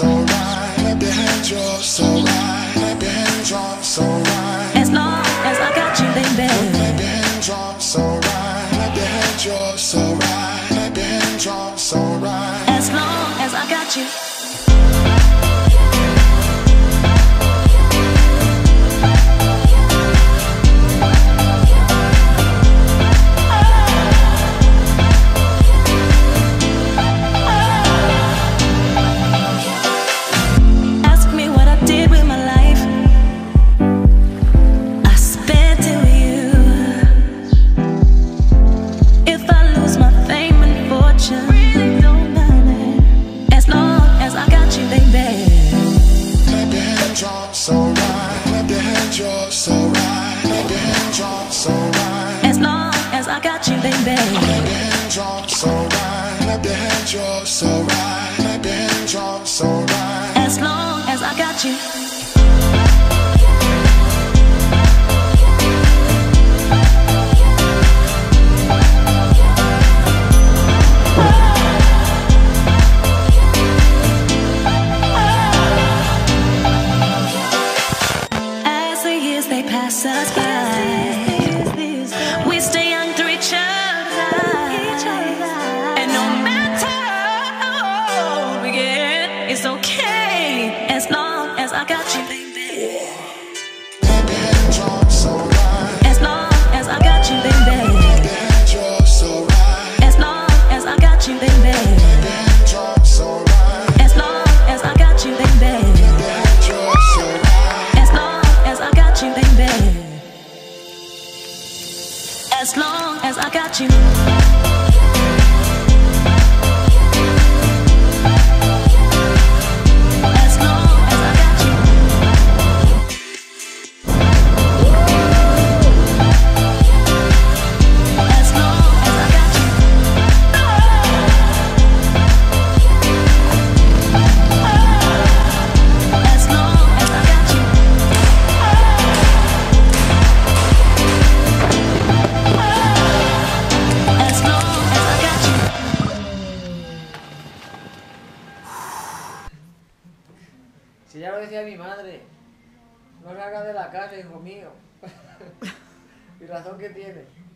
alright. Clap your hands, you're so right. Clap your hands, you're so right. As long as I got you, baby. Clap your hands, you're so right. Clap your hands, you're so right. Clap your hands, you're so right. As long as I got you. So right, clap your hands, you're so right. Clap your hands, you're so right. As long as I got you, baby. Clap your hands, you're so right. Clap your hands, you're so right. Clap your hands, you're so right. As long as I got you. Pass us by. We stay young through each other. And no matter how we get, it's okay as long as I got you, baby. As long as I got you, baby. As long as I got you, baby. As long as I got you, baby. As long as I got you. As long as I got you. As long as I got you. As long as I got you. Si ya lo decía mi madre, no salgas de la casa, hijo mío. Y razón que tiene.